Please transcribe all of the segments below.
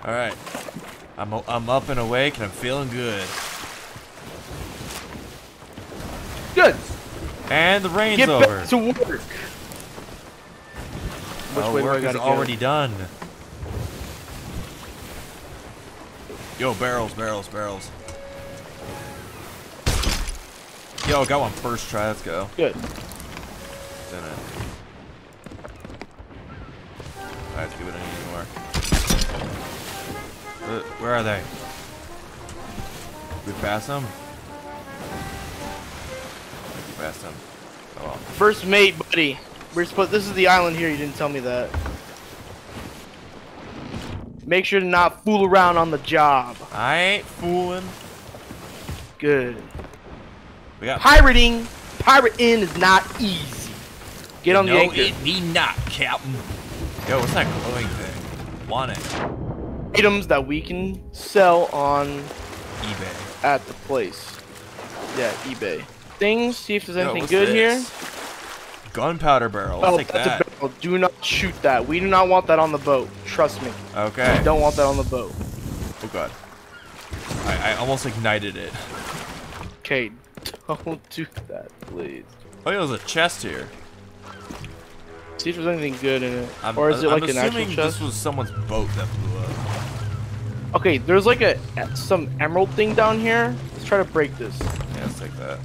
All right. I'm up and awake and I'm feeling good. Good. And the rain's Get over. back to work. Which way do I work is gotta already go? done. Yo, barrels. Yo, got one first try. Let's go. Good. Alright, let's give it an even more. Where are they? We pass them? We passed them. Oh well. First mate, buddy. We're supposed. This is the island here. You didn't tell me that. Make sure to not fool around on the job. I ain't fooling. Good. We got Pirating is not easy. Get on the anchor. No, it be not, Captain. Yo, what's that glowing thing? Want it? Items that we can sell on eBay. at the place. Yeah, eBay. Things. See if there's anything what's good this? here. Gunpowder barrel. Oh, I'll take that's that. a barrel. Do not shoot that. We do not want that on the boat. Trust me. Okay. We don't want that on the boat. Oh god. I almost ignited it. Okay, don't do that, please. Oh, yeah, there's a chest here. See if there's anything good in it. I'm, Or is it like I'm an actual assuming chest? this was someone's boat that blew up. Okay, there's like some emerald thing down here. Let's try to break this. Yeah, let's take that.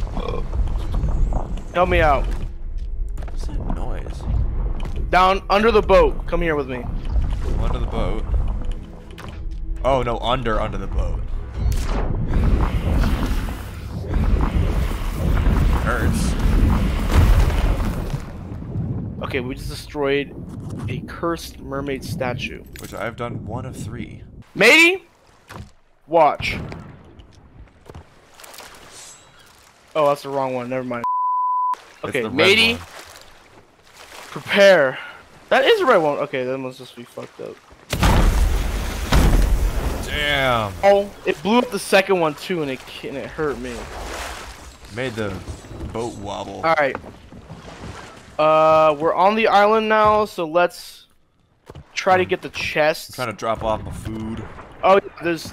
Help me out. What's that noise? Down under the boat. Come here with me. Under the boat. Oh no, under the boat. Hurts. Okay, we just destroyed a cursed mermaid statue. Which I've done 1 of 3. Matey, watch. Oh, that's the wrong one. Never mind. Okay, It's the red matey, one. prepare. That is the right one. Okay, that must just be fucked up. Damn. Oh, it blew up the second one too, and it hurt me. Made the boat wobble. All right. We're on the island now, so let's try to get the chest. I'm trying to drop off my food. Oh, yeah, there's.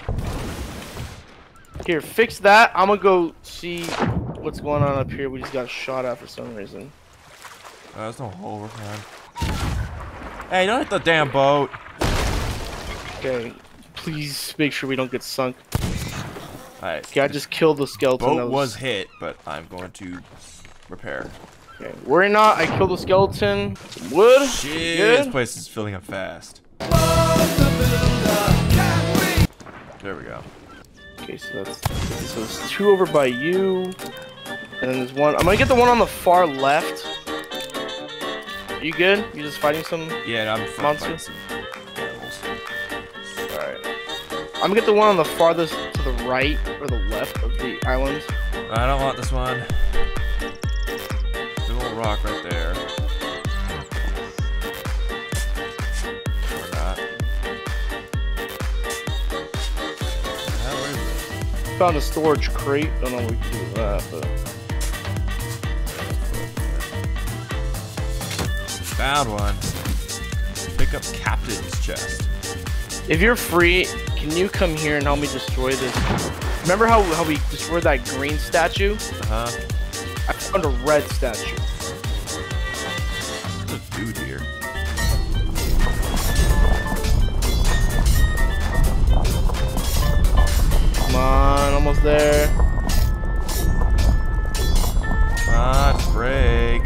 Here, fix that. I'm gonna go see what's going on up here. We just got shot at for some reason. There's no hole, we're fine. Hey, don't hit the damn boat. Okay, please make sure we don't get sunk. Alright. Okay, I just killed the skeleton. Boat that was hit, but I'm going to repair. Okay, worry not. I killed the skeleton. Some wood. Shit, Good. this place is filling up fast. There we go. Okay, so there's 2 over by you, and then there's 1. I'm gonna get the one on the far left. Are you good? You just fighting some Yeah, I'm monster? fighting some animals. Alright. I'm gonna get the one on the farthest to the right or the left of the island. I don't want this one. Big old rock right there. Or not. Where is it? Found a storage crate. Don't know what we can do with that, but Found one. Pick up captain's chest. if you're free, can you come here and help me destroy this? Remember how we destroyed that green statue? Uh-huh. I found a red statue. There's a dude here. Come on, almost there. Come on, break.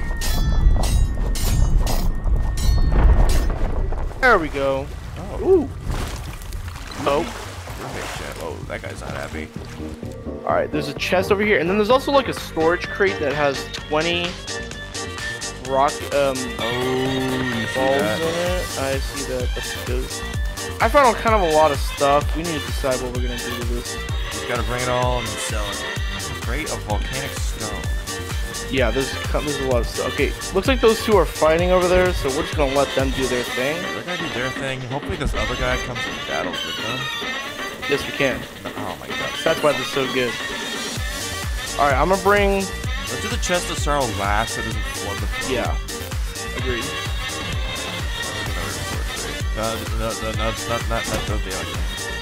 There we go. Oh. Ooh. Oh. Oh, that guy's not happy. Alright, there's a chest over here, and then there's also like a storage crate that has 20 rock Oh, you see balls that? in it. I see that. That's good. I found kind of a lot of stuff. We need to decide what we're gonna do with this. Just gotta bring it all and sell it. Crate of volcanic stone. Yeah, there's a lot of stuff. Okay, looks like those 2 are fighting over there, so we're just gonna let them do their thing. They're gonna do their thing. Hopefully this other guy comes and battles with them. Yes, we can. Oh my god. That's why this is so good. Alright, I'm gonna bring. Let's do the chest of sorrow last so it doesn't flood the floor. Yeah, agreed. No, it's not the thing.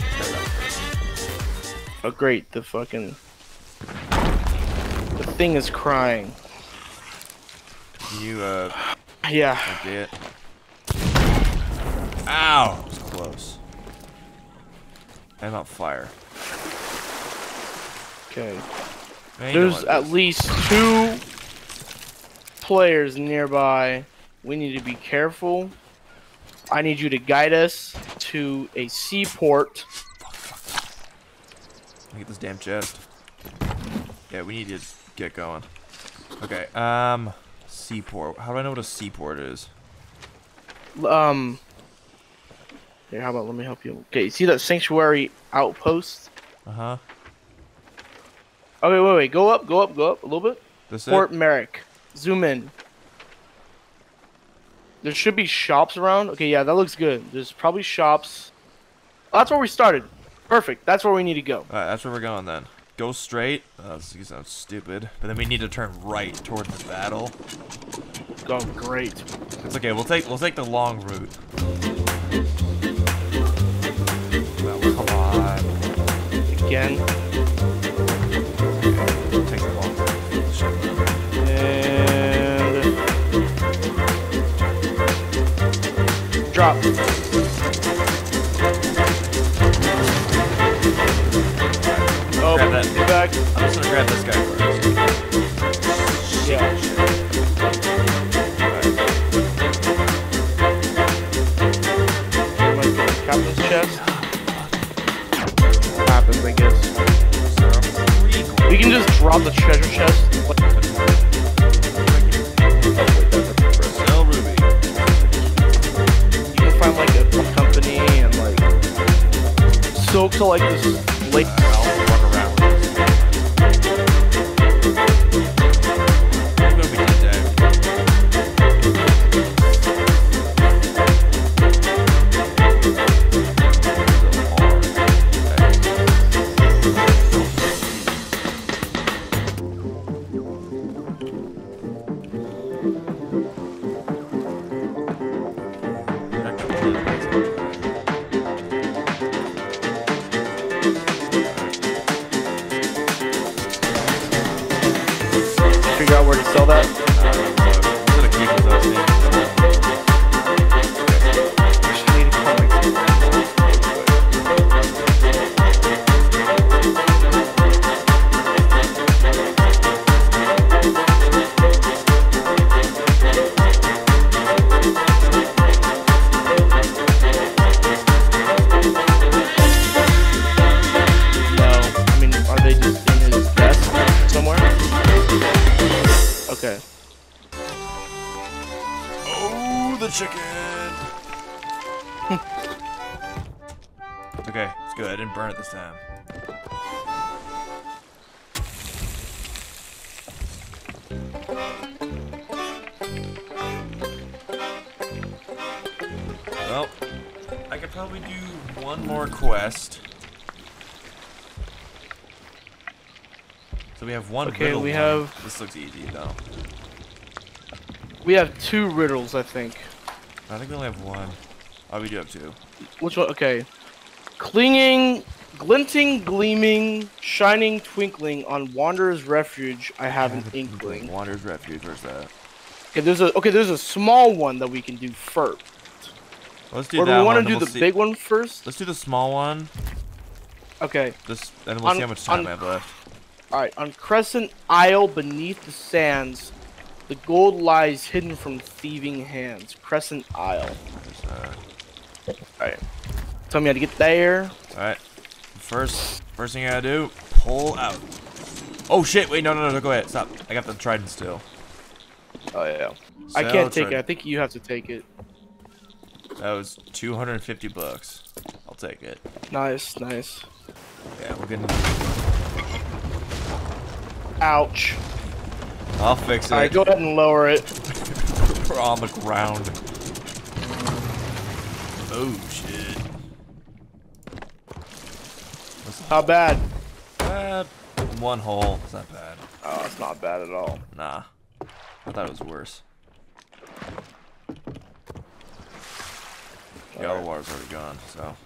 Oh great, the thing is crying. You Yeah. okay it. Ow! That was close. I'm on fire. Okay. Man, you know There's what it at is. least 2 players nearby. We need to be careful. I need you to guide us to a seaport. Let me get this damn chest. Yeah, we need to get going. Okay, seaport. How do I know what a seaport is? Here, how about let me help you. Okay, you see that sanctuary outpost? Uh-huh. Okay, wait. Go up a little bit. This Fort it? Merrick. Zoom in. There should be shops around. Okay, yeah, that looks good. There's probably shops. Oh, that's where we started. Perfect. That's where we need to go. Alright, that's where we're going then. Go straight. Oh, this sounds stupid. But then we need to turn right toward the battle. Oh, great. It's okay. We'll take the long route. Well, come on. Again. Take the long route. And drop. Oh, Grab that. get back. I'm just gonna grab this guy first. Yeah. Might be the captain's chest. Happens, I guess. We can just drop the treasure chest. Sell ruby. You can find like a company and like soak to like this lake. I'll run around with this. I'm gonna be dead. Figure out where to sell that. Actually, need to call my team. No, I mean, are they just in his desk somewhere? Okay. Oh, the chicken! Okay, it's good. I didn't burn it this time. Well, I could probably do one more quest. So we have one. Okay, riddle we one. have- This looks easy though. We have 2 riddles, I think. I think we only have one. Oh, we do have 2. Which one? Okay. Clinging, glinting, gleaming, shining, twinkling on Wanderer's Refuge. I have an inkling. Wanderer's Refuge. Where's that? Okay. There's a small one that we can do first. Let's do Or do that we one. want to then do we'll the big one first? Let's do the small one. Okay. And we'll see how much time on- I have left. All right. On Crescent Isle beneath the sands, the gold lies hidden from thieving hands. Crescent Isle. All right. Tell me how to get there. All right. First thing I gotta do, pull out. Oh shit! Wait, no, go ahead. Stop. I got the trident still. Oh yeah. I Sell can't take it. I trident. think you have to take it. That was $250. I'll take it. Nice. Yeah, we're getting. Ouch. I'll fix it. All right, go ahead and lower it. We're on the ground. Oh shit. How bad? One hole. It's not bad. Oh, it's not bad at all. Nah. I thought it was worse. All all the water's already gone, so.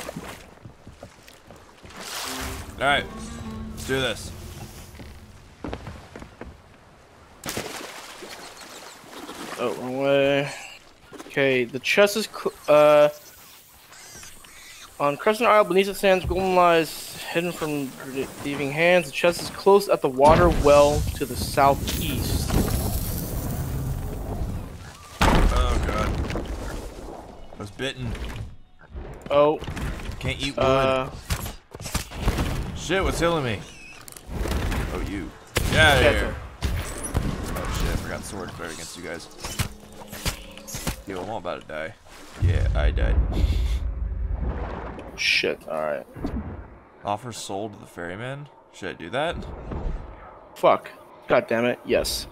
Alright, let's do this. Oh, wrong way. Okay, the chest is on Crescent Isle beneath the sands. Golden lies hidden from thieving hands. The chest is close at the water well to the southeast. Oh god, I was bitten. Oh, can't eat wood. Shit, what's killing me? Oh, you. Get out of here. Oh shit, I forgot the sword flared against you guys. Yo, I'm all about to die. Yeah, I died. Shit, alright. Offer soul to the ferryman? Should I do that? Fuck. God damn it, yes.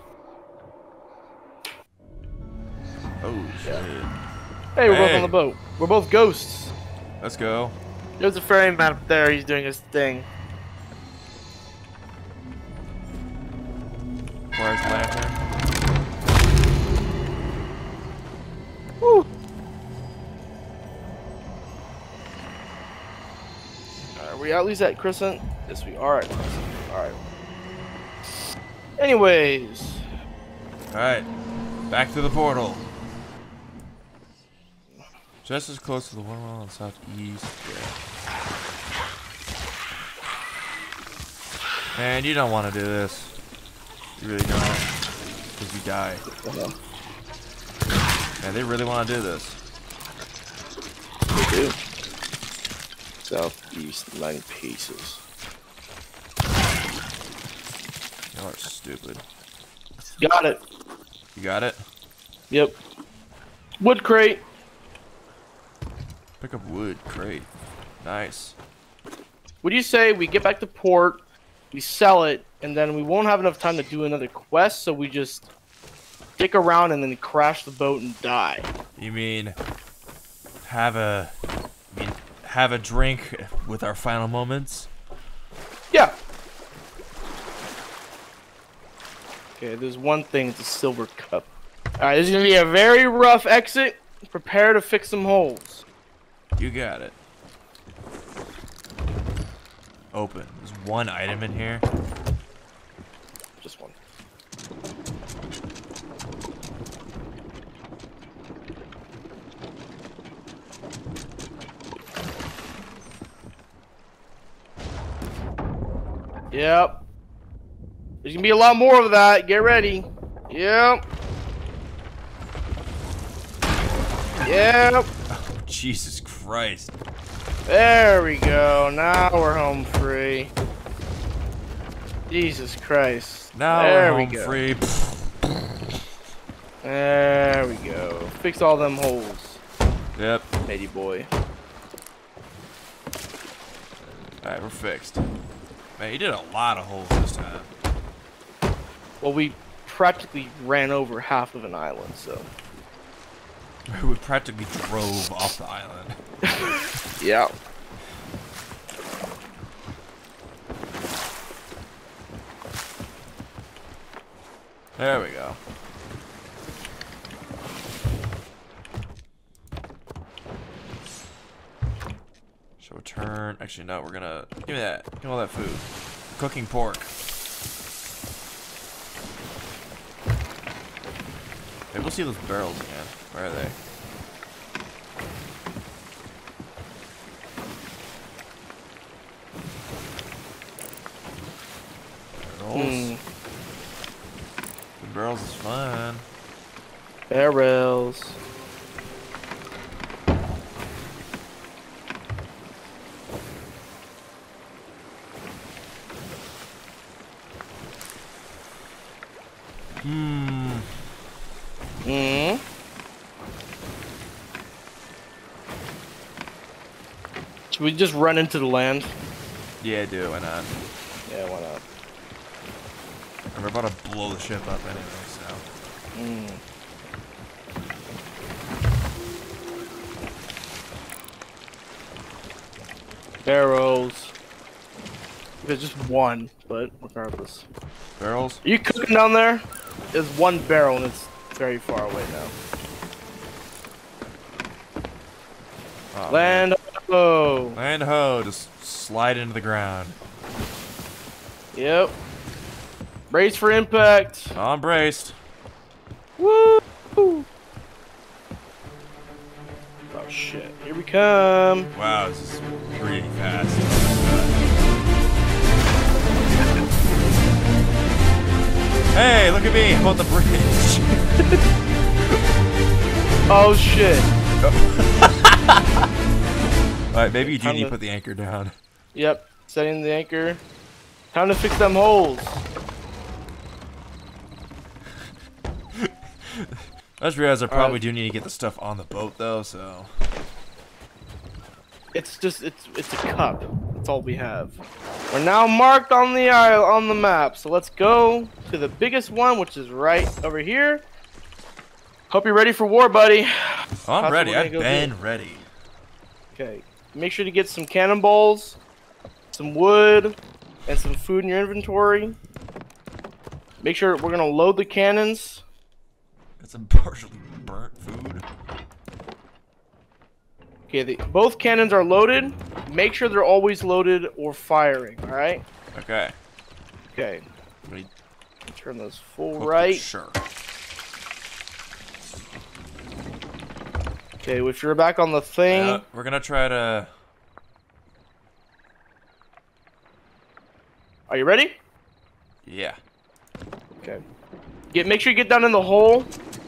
Oh shit. Hey, we're both on the boat. We're both ghosts. Let's go. There's a ferryman up there, he's doing his thing. Where's the lantern? Woo! Are we at least at Crescent? Yes, we are at Crescent. Alright. Anyways. Alright. Back to the portal. Just as close to the one on the southeast. Yeah. Man, you don't want to do this. You really don't. Because you die. Man, they really want to do this. They do. Southeast 9 paces. You are stupid. Got it. You got it? Yep. Wood crate. Pick up wood crate. Nice. What do you say we get back to port, we sell it, and then we won't have enough time to do another quest, so we just stick around and then crash the boat and die? You mean have a drink with our final moments? Yeah. Okay, there's one thing, it's a silver cup. Alright, this is gonna be a very rough exit. Prepare to fix some holes. You got it. Open. There's one item in here. Just one. Yep. There's gonna be a lot more of that. Get ready. Yep. Yep. Oh, Jesus Christ. There we go. Now we're home free. Jesus Christ. Now there we're we home go. free. There we go. Fix all them holes. Yep. Matey boy. Alright, we're fixed. Man, you did a lot of holes this time. Well, we practically ran over half of an island, so. We practically drove off the island. Yeah. There we go. Shall we turn? Actually, no, we're gonna. Give me that. Give me all that food. Cooking pork. Hey, we'll see those barrels again. Where are they? Barrels. The barrels is fun. Barrels. Should we just run into the land? Yeah, do. Why not? Yeah, why not? We're about to blow the ship up anyway, so. Barrels. There's just one, but regardless. Barrels? Are you cooking down there? There's one barrel and it's very far away now. Oh, Land ho. Land ho, just slide into the ground. Yep. Brace for impact. Oh, I'm braced. Woo! Oh shit, here we come. Wow, this is pretty fast. Hey, look at me, I'm on the bridge. Oh shit. Alright, maybe you do need to put the anchor down. Yep, setting the anchor. Time to fix them holes. I just realized I probably do need to get the stuff on the boat though, so. It's just it's a cup. That's all we have. We're now marked on the isle on the map. So let's go to the biggest one, which is right over here. Hope you're ready for war, buddy. Oh, I'm ready. I've been ready. Okay. Make sure to get some cannonballs, some wood, and some food in your inventory. Make sure we're gonna load the cannons. Got some partially burnt food. Okay, both cannons are loaded. Make sure they're always loaded or firing, alright? Okay. Okay. Ready? Turn those full right. Sure. Okay, if you're back on the thing. We're gonna try to. Are you ready? Yeah. Okay. Make sure you get down in the hull.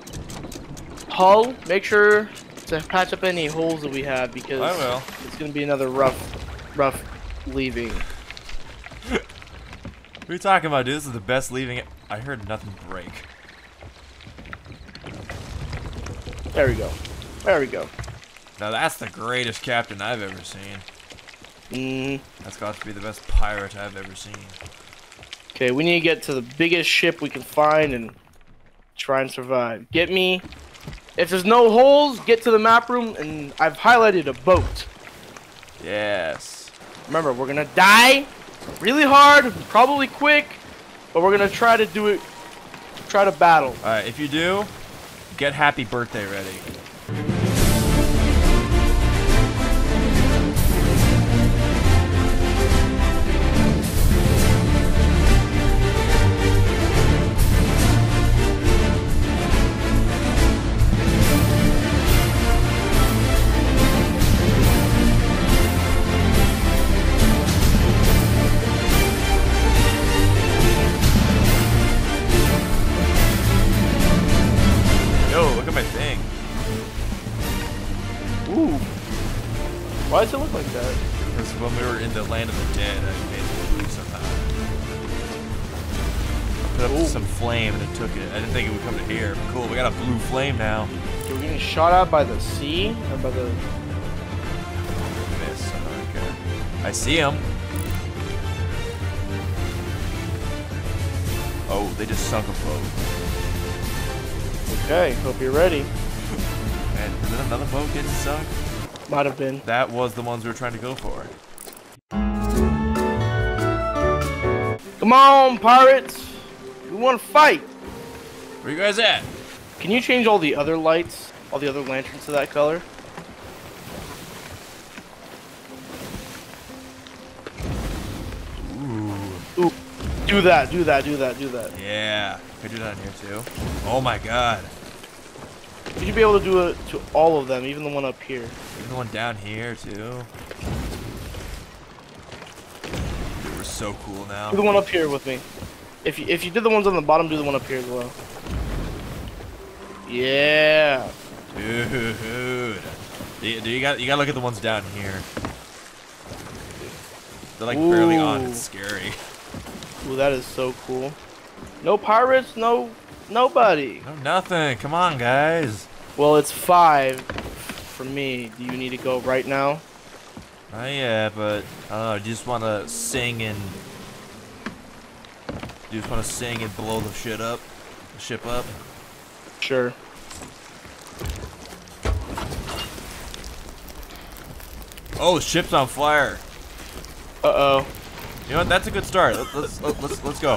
Make sure to patch up any holes that we have because I will. It's gonna be another rough leaving. What are you talking about, dude? This is the best leaving. I heard nothing break. There we go. There we go. Now that's the greatest captain I've ever seen. That's got to be the best pirate I've ever seen. Okay, we need to get to the biggest ship we can find and try and survive. If there's no holes, get to the map room, and I've highlighted a boat. Yes. Remember, we're gonna die really hard, probably quick, but we're gonna try to do it, try to battle. Alright, if you do, get happy birthday ready. Why does it look like that? Because when we were in the land of the dead, I made it blue somehow. Put up some flame and it took it. I didn't think it would come to here. But cool, we got a blue flame now. We're getting shot at by the sea or by the. Miss. I don't care. I see him. Oh, they just sunk a boat. Okay, hope you're ready. And is it another boat getting sunk? Might have been. That was the ones we were trying to go for. Come on, pirates! We want to fight! Where you guys at? Can you change all the other lights, all the other lanterns to that color? Ooh. Do that. Yeah. Could do that in here too. Oh my god. You should be able to do it to all of them, even the one up here. Even the one down here too. Dude, we're so cool now. Do the one up here with me. If you did the ones on the bottom, do the one up here as well. Yeah. Dude. You gotta look at the ones down here. They're like barely on. It's scary. Ooh, that is so cool. No pirates, nobody. No, nothing. Come on, guys. Well, it's 5 for me. Do you need to go right now? Yeah, but I don't know. Do you just want to sing and blow the ship up? Sure. Oh, the ship's on fire. Uh-oh. You know what? That's a good start. Let's go. Let's go.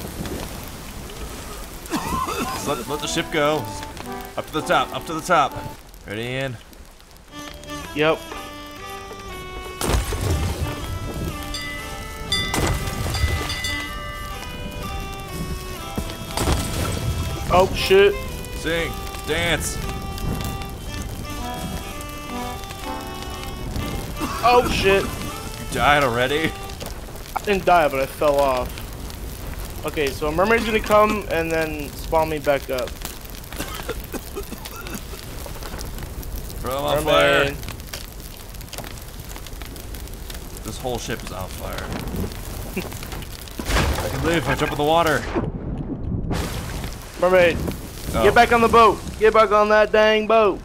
Let the ship go. Up to the top. Ready, in? Yep. Oh shit. Sing. Dance. Oh shit. You died already? I didn't die, but I fell off. Okay, so a mermaid's gonna come and then spawn me back up. Throw him on fire. This whole ship is on fire. I can live if I jump in the water. Mermaid, get back on the boat. Get back on that dang boat.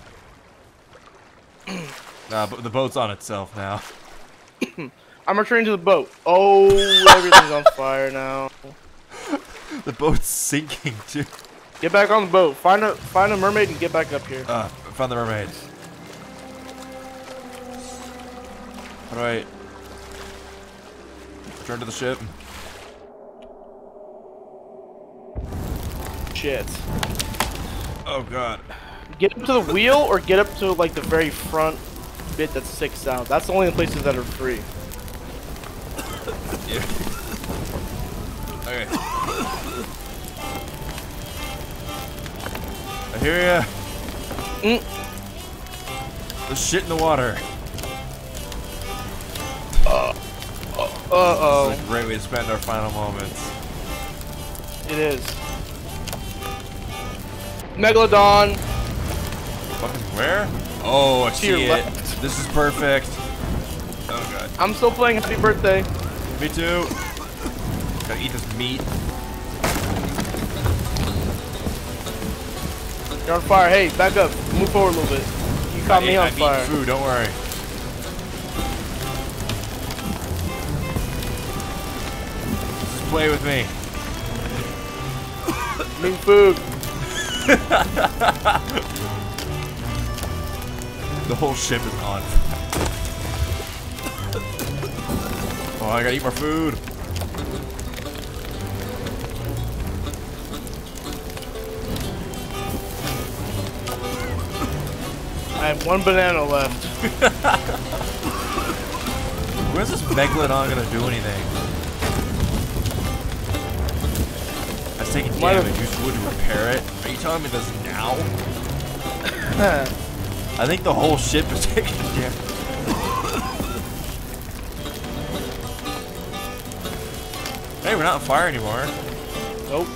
Nah, but the boat's on itself now. I'm returning to the boat. Oh, everything's on fire now. The boat's sinking too. Get back on the boat. Find a mermaid and get back up here. I found the mermaid. Alright. Return to the ship. Shit. Oh god. Get up to the wheel or get up to like the very front bit that sticks out. That's the only places that are free. Yeah. Okay. I hear ya. There's shit in the water. Uh-oh. This is a great way to spend our final moments. It is. Megalodon. Fucking where? Oh, I see it. Left. This is perfect. Oh god. I'm still playing Happy Birthday. Me too. Gotta eat this meat. You're on fire. Hey, back up. Move forward a little bit. You caught me on fire. I'm eating food, don't worry. Just play with me. I'm eating food. The whole ship is on. Oh, I gotta eat more food. I have one banana left. Where's this megalodon gonna do anything? I was taking damage. Use wood to repair it. Are you telling me this now? I think the whole ship is taking damage. Hey, we're not on fire anymore. Nope.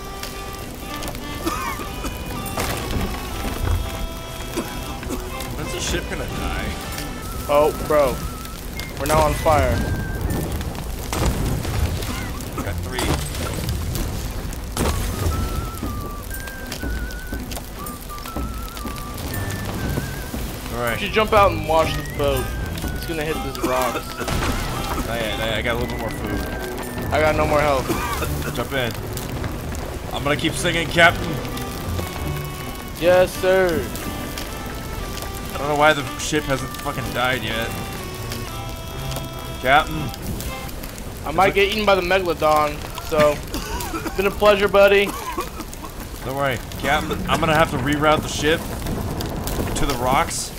When's the ship gonna die? Oh, bro. We're now on fire. Got 3. Alright. You should jump out and wash the boat. It's gonna hit these rocks. I got a little bit more food. I got no more health. Jump in. I'm gonna keep singing, Captain. Yes, sir. I don't know why the ship hasn't fucking died yet. Captain. I might get eaten by the megalodon, so it's been a pleasure, buddy. Don't worry, Captain. I'm gonna have to reroute the ship to the rocks.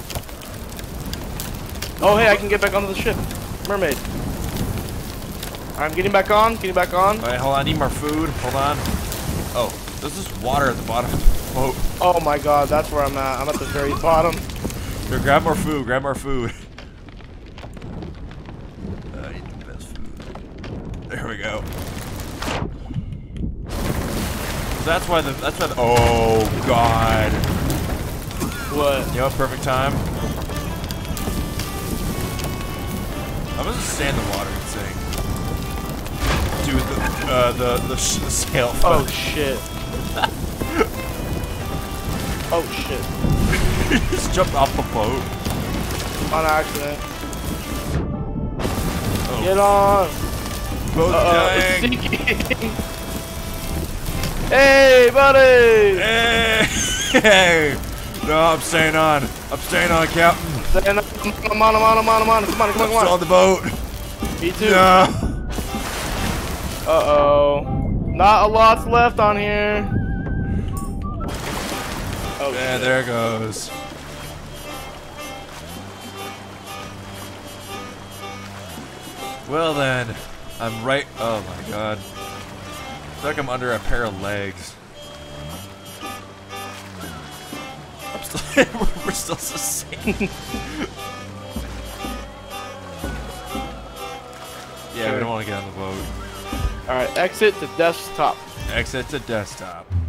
Oh, hey, I can get back onto the ship. Mermaid. I'm getting back on. Getting back on. Alright, hold on. I need more food. Hold on. Oh, there's just water at the bottom of the boat. Oh my god, that's where I'm at. I'm at the very bottom. Here, grab more food. Grab more food. I need the best food. There we go. That's why the. Oh god. What? You know what? Perfect time. I'm gonna just stand in the water and sing. Dude, the sail. Oh shit. Oh shit. You just jumped off the boat. On accident. Oh. Get on. Boat dying. It's sinking. Hey, buddy. Hey. No, I'm staying on. I'm staying on, Captain. I'm on. Come on. Still on the boat. Me too. No. Uh-oh. Not a lot's left on here. Oh, yeah, shit. there it goes. Well then, I'm right. Oh my god. I feel like I'm under a pair of legs. We're still the same. Yeah, we don't want to get on the boat. Alright, exit to desktop. Exit to desktop.